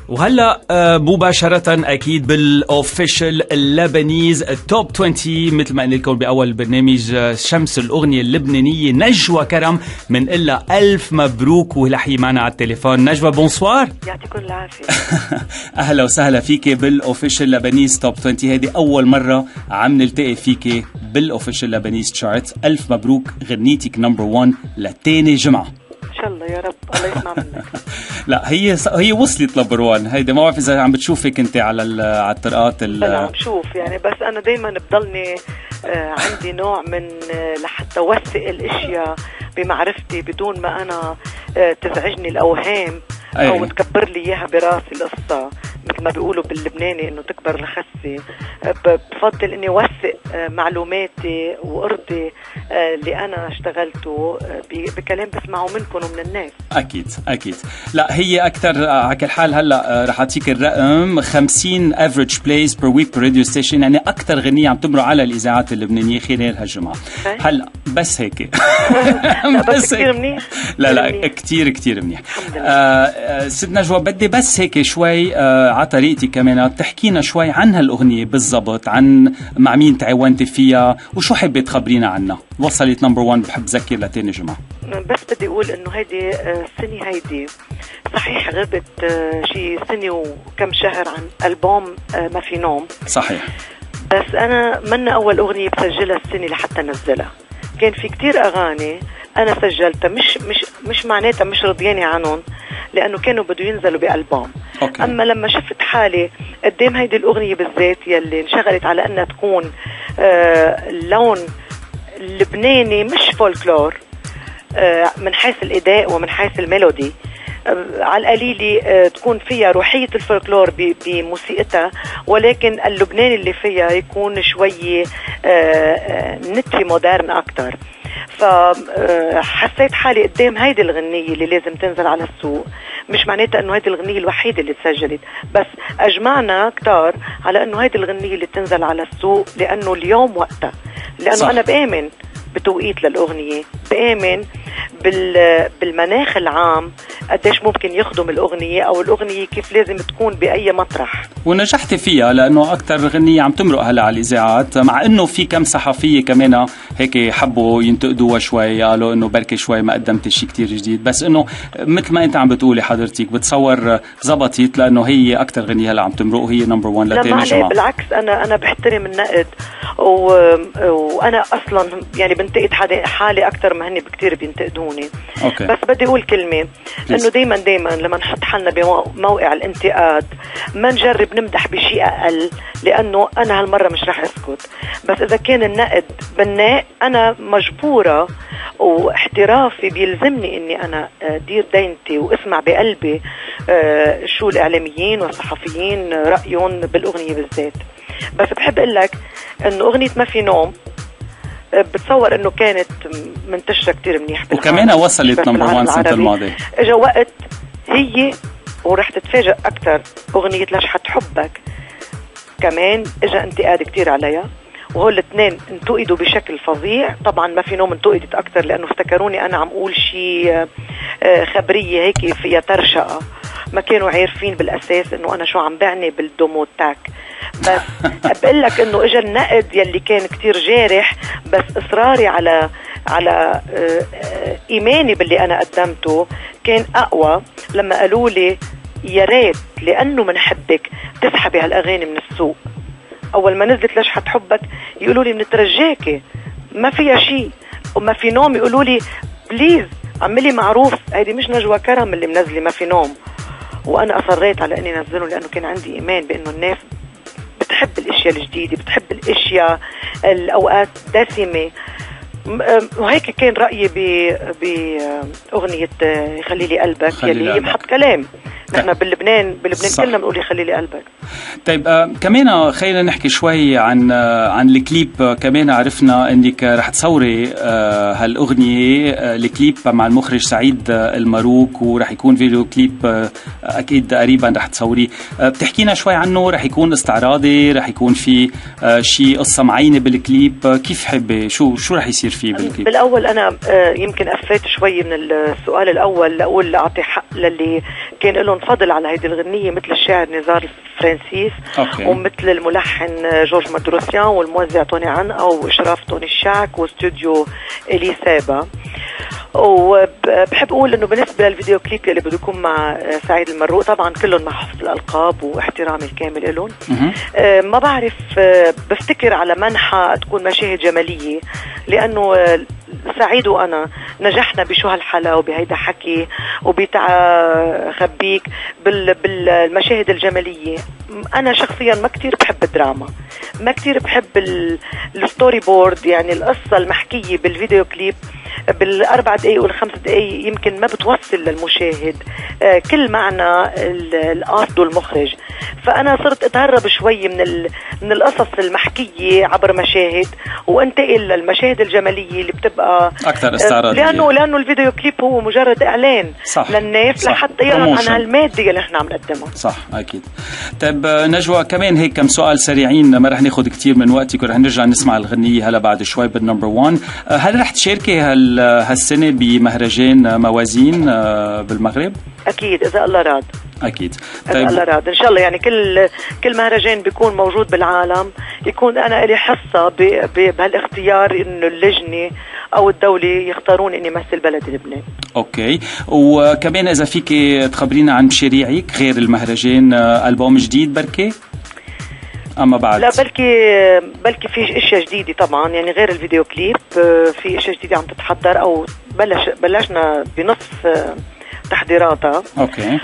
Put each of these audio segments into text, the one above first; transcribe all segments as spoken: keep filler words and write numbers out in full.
وهلا مباشرة أكيد بالأوفيشال اللبنيز توب عشرين مثل ما قلنا لكم بأول برنامج شمس الأغنية اللبنانية نجوى كرم. من إلا ألف مبروك ولحي معنا على التليفون. نجوى بونسوار. يعطيكم العافية. أهلا وسهلا فيك بالأوفيشال لبنيز توب عشرين. هذه أول مرة عم نلتقي فيك بالأوفيشال لبنيز تشارت. ألف مبروك، غنيتك نمبر وان لتاني جمعة. ان شاء الله يا رب، الله يسمع منك. لا هي هي وصلت نمبر وان. هيدي ما بعرف اذا عم بتشوفك انت على على الطرقات. لا عم شوف يعني، بس انا دائما بضلني آه عندي نوع من آه لحتى اوثق الاشياء بمعرفتي بدون ما انا آه تزعجني الاوهام أي. او تكبر لي اياها براسي القصه، مثل ما بيقولوا باللبناني انه تكبر لخسي. بفضل اني اوثق معلوماتي وارضي اللي انا اشتغلته بكلام بسمعه منكم ومن الناس. اكيد اكيد. لا هي اكثر على كل حال. هلا رح اعطيك الرقم خمسين افريج بلايز بير ويك بير راديو ستيشن، يعني اكثر غنيه عم تمرق على الاذاعات اللبنانيه خلال هالجمعه. هلا بس هيك. بس كثير منيح. لا لا كثير كثير منيح. آه ست نجوى بدي بس هيك شوي آه على طريقتي كمان تحكينا شوي عن هالأغنية بالضبط، عن مع مين تعاونتي فيها وشو حبيت تخبرينا عنها. وصلت نمبر وان بحب ذكر لتاني جمعة. بس بدي أقول إنه هيدي السنة هيدي صحيح غبت شي سنة وكم شهر عن ألبوم ما في نوم. صحيح. بس أنا من أول أغنية بسجلها السنة لحتى نزلها. كان في كتير أغاني أنا سجلتها مش مش مش معناتها مش رضياني عنهم، لأنه كانوا بده ينزلوا بألبوم. أوكي. أما لما شفت حالي قدام هيدي الأغنية بالذات يلي انشغلت على أنها تكون آه لون لبناني مش فولكلور آه من حيث الإداء ومن حيث الميلودي، آه على القليل آه تكون فيها روحية الفولكلور بموسيقتها، ولكن اللبناني اللي فيها يكون شوي آه آه نتي مودرن أكتر. فحسيت حالي قدام هيدي الغنية اللي لازم تنزل على السوق. مش معناتها انه هيدي الغنية الوحيدة اللي تسجلت، بس اجمعنا كتار على انه هيدي الغنية اللي تنزل على السوق، لانه اليوم وقتها، لانه صح. انا بآمن بتوقيت للأغنية، بآمن بال... بالمناخ العام قديش ممكن يخدم الأغنية أو الأغنية كيف لازم تكون بأي مطرح. ونجحت فيها لأنه أكتر غنية عم تمرق هلا على الإذاعات، مع أنه في كم صحفية كمان هيك حبوا ينتقدوها شوي، قالوا أنه بركي شوي ما قدمت شيء كتير جديد، بس أنه مثل ما أنت عم بتقولي حضرتك بتصور زبطت، لأنه هي أكتر غنية هلا عم تمرق وهي نمبر وان لتاني جمعة. بالعكس أنا أنا بحترم النقد و... وأنا أصلا يعني بنتقد حالي أكتر ما هني بكتير بينتقدوني. أوكي. بس بدي أقول كلمة إنه دايما دايما لما نحط حالنا بموقع الانتقاد ما نجرب نمدح بشيء أقل، لأنه أنا هالمرة مش رح أسكت. بس إذا كان النقد بناء أنا مجبورة واحترافي بيلزمني إني أنا دير دينتي واسمع بقلبي شو الإعلاميين والصحفيين رأيهم بالأغنية بالذات. بس بحب أقول لك إنه أغنية ما في نوم بتصور انه كانت منتشره كتير منيح وكمان وصلت نمبر وان السنه الماضيه. اجا وقت هي ورح تتفاجئ اكثر اغنيه لشحة حبك كمان اجا انتقاد كتير عليها، وهول الاثنين انتقدوا بشكل فظيع. طبعا ما في نوم انتقدت اكثر لانه افتكروني انا عم اقول شيء خبريه هيك فيها ترشقه، ما كانوا عارفين بالاساس انه انا شو عم بعني بالدوموتاك. بس بقول لك انه اجى النقد يلي كان كتير جارح، بس اصراري على على ايماني باللي انا قدمته كان اقوى لما قالوا لي يا ريت لانه منحبك تسحبي هالاغاني من السوق. اول ما نزلت لشحة حبك يقولوا لي بنترجاكي ما فيها شيء، وما في نوم يقولوا لي بليز عملي معروف هيدي مش نجوى كرم اللي منزلي ما في نوم. وانا اصريت على اني انزله لانه كان عندي ايمان بانه الناس بتحب الاشياء الجديده، بتحب الاشياء الاوقات دسمه، وهيك كان رايي باغنيه خلي لي قلبك يلي هي محط كلام. نحن باللبنان باللبنان كلنا بنقول يخلي لي قلبك. طيب آه كمان خلينا نحكي شوي عن آه عن الكليب. آه كمان عرفنا انك رح تصوري آه هالاغنيه آه الكليب مع المخرج سعيد آه الماروك، ورح يكون فيديو كليب آه اكيد قريبا رح تصوريه. آه بتحكينا شوي عنه؟ رح يكون استعراضي؟ رح يكون في آه شيء قصه معينه بالكليب؟ آه كيف حبي شو شو رح يصير فيه بالكليب؟ بالاول انا آه يمكن قفيت شوي من السؤال الاول لاقول اعطي حق للي كان لهم فضل على هيدي الغنية مثل الشاعر نزار فرانسيس أوكي. ومثل الملحن جورج مدروسيان والموزع توني عنقا وإشراف توني الشعك واستوديو إلي سابا. وبحب أقول إنه بالنسبة للفيديو كليب اللي بده يكون مع سعيد المروق طبعا كلهم مع حفظ الألقاب واحترامي الكامل لهم. أه ما بعرف، أه بفتكر على منحى تكون مشاهد جمالية، لأنه أه سعيد وأنا نجحنا بشو هالحلا وبهيدا حكي وبتاع خبيك بالمشاهد الجمالية. أنا شخصيا ما كتير بحب الدراما، ما كتير بحب الستوري بورد، يعني القصة المحكية بالفيديو كليب بالأربع دقايق والخمس دقايق يمكن ما بتوصل للمشاهد آه كل معنى القاصد والمخرج. فأنا صرت أتهرب شوي من من القصص المحكية عبر مشاهد وانتقل للمشاهد الجمالية اللي بتبقى أكثر استعراضية، لأنه لأنه الفيديو كليب هو مجرد إعلان صح. للناس صح. لحتى يعرف عن هالمادة اللي نحن عم نقدمها. صح أكيد. طيب نجوى كمان هيك كم سؤال سريعين، ما رح ناخد كتير من وقتك ورح نرجع نسمع الغنية هلا بعد شوي بالنمبر وان. هل رح تشاركي هال هالسنة بمهرجان موازين بالمغرب؟ أكيد إذا الله راد. أكيد. طيب. الله راد إن شاء الله، يعني كل كل مهرجان بيكون موجود بالعالم يكون أنا لي حصة بهالاختيار إنه اللجنة أو الدولة يختارون إني مثل بلد لبنان. أوكي. وكمان إذا فيك تخبرينا عن مشاريعك غير المهرجان، ألبوم جديد بركي؟ أما بعد لا بلكي بلكي في اشياء جديده طبعا، يعني غير الفيديو كليب في اشياء جديده عم تتحضر او بلش بلشنا بنصف تحضيراتها. اوكي.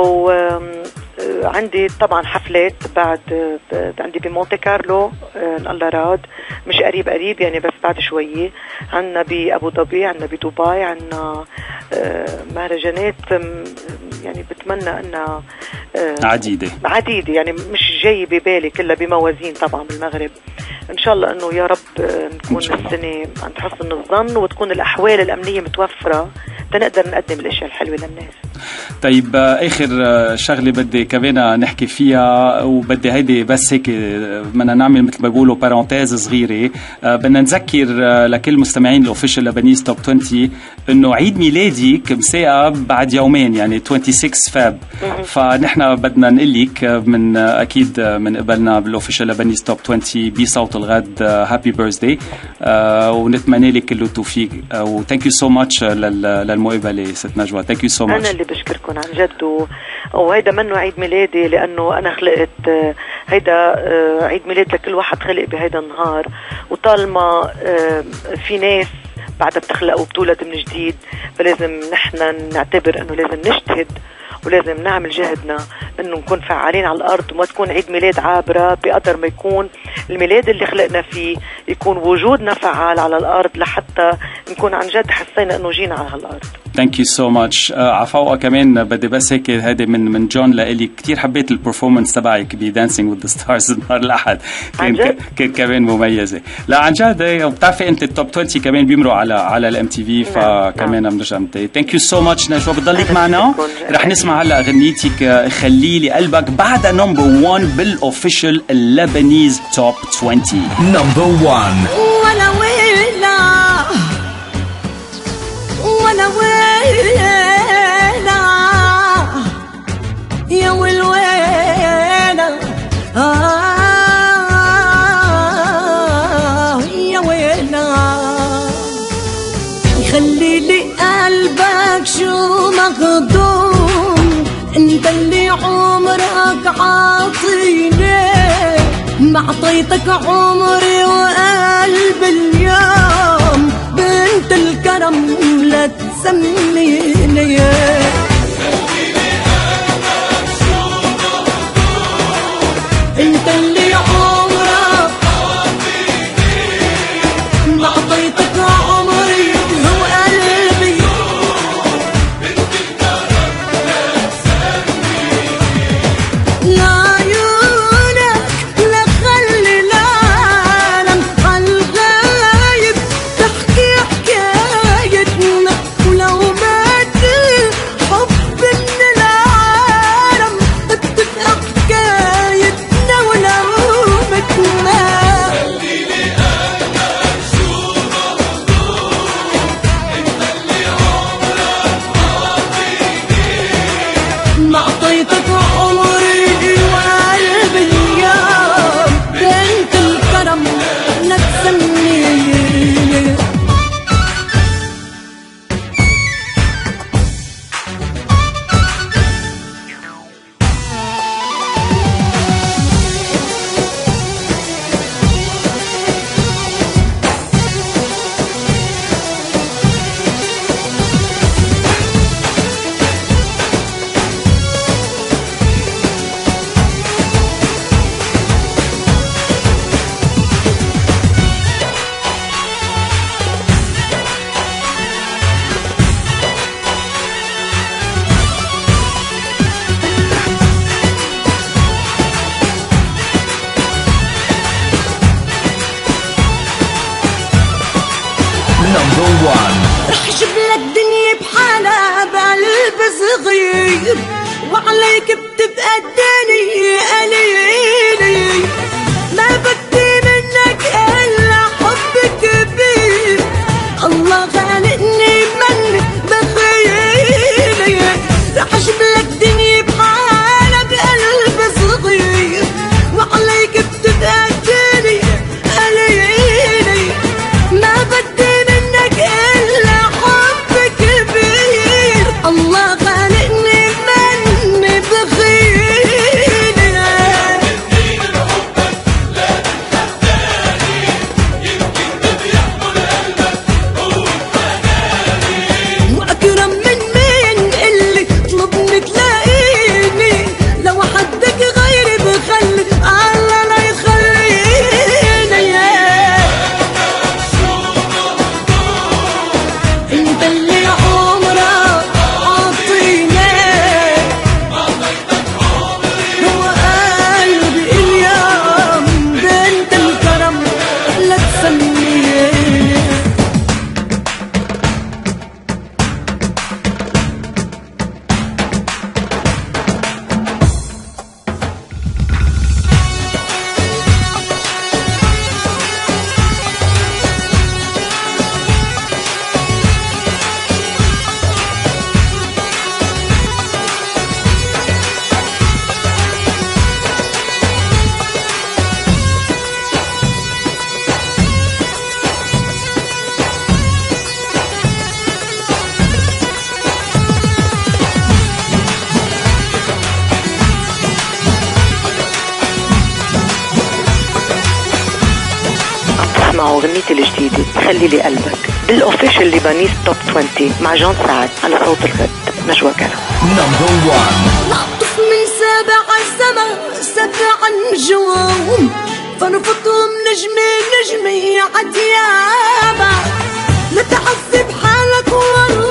وعندي طبعا حفلات بعد، عندي بمونتي كارلو الله راد مش قريب قريب يعني بس بعد شويه، عندنا بابو ظبي، عندنا بدبي، عندنا مهرجانات يعني بتمنى انها عديده عديده يعني مش جاي ببالي كلها بموازين طبعا بالمغرب. ان شاء الله انه يا رب نكون السنه عند حسن الظن وتكون الاحوال الامنيه متوفره تنقدر نقدم الاشياء الحلوه للناس. طيب اخر شغله بدي كمان نحكي فيها، وبدي هيدي بس هيك بدنا نعمل مثل ما بيقولوا بارونتيز صغيره، بدنا نذكر لكل مستمعين الاوفيشال لبنيز توب عشرين انه عيد ميلادك مساء بعد يومين يعني ستة وعشرين فاب، فنحن بدنا نقول لك من اكيد من قبلنا بالاوفيشال لبنيز توب عشرين بصوت الغد هابي بيرثداي، ونتمنى لك كل التوفيق وثانك يو سو ماتش للمقابله ست نجوى. ثانك يو سو ماتش. انا اللي بشكركم عن جد، و... وهيدا منه عيد ميلادي لانه انا خلقت هيدا عيد ميلاد لكل واحد خلق بهيدا النهار، وطالما في ناس بعدها بتخلق وبتولد من جديد فلازم نحن نعتبر انه لازم نجتهد ولازم نعمل جهدنا انه نكون فعالين على الارض، وما تكون عيد ميلاد عابره بقدر ما يكون الميلاد اللي خلقنا فيه يكون وجودنا فعال على الارض لحتى نكون عن جد حسينا انه جينا على هالارض. ثانك يو سو ماتش. عفوا كمان بدي بس هيك هذا من من جون لإلي، كثير حبيت البرفورمانس تبعك بدانسينج وذ ذا ستارز النهار الاحد، كان كان كمان مميزه. لا عن جد بتعرفي انت التوب عشرين كمان بيمروا على على الام تي في، فكمان بنرجع ننتهي. ثانك يو سو ماتش نجوى، بتضلك معنا. رح نسمع هلا اغنيتك خلي لي قلبك بعد نمبر واحد بالاوفيشال لبنيز توب عشرين. نمبر واحد. ولا ويلا ولا ويلا يا والويلا آه يا ويلا خلي لي قلبك شو مخدوم، انت اللي عمرك عاطيني، ما عطيتك عمري وقلب اليوم، بنت الكرم لا تسميني. انت اللي عمرك ما عطيتك عمري وقلبي، لعيونك لا خلي العالم عالغايب تحكي حكايتنا، ولو مات الحب كبير وعليك بتبقى الدنيا قليلة ما بدي منك إلا حب كبير الله خالقني من بخيلة رح أجيبلك دنيا بحالة بقلب صغير وعليك بتبقى الدنيا قليلة ما بدي منك إلا حب كبير الله خالقني من بخيلة وأكرم من مين اللي طلبني تلاقيني لو حدك غيري بخلي الله لا يخليني انت اللي عمرك عطيني هو قلبي اليوم بنت الكرم لا تسميه اسمعوا اغنيتي الجديدة خلي لي قلبك بالاوفيشال ليبانيز توب عشرين مع جون سعد على صوت الغد. نجوى كرم. نمبر واحد. نعطف من سبع السما سبع نجوم فنفضهم نجمي نجمي عديابة لا تعذب حالك والله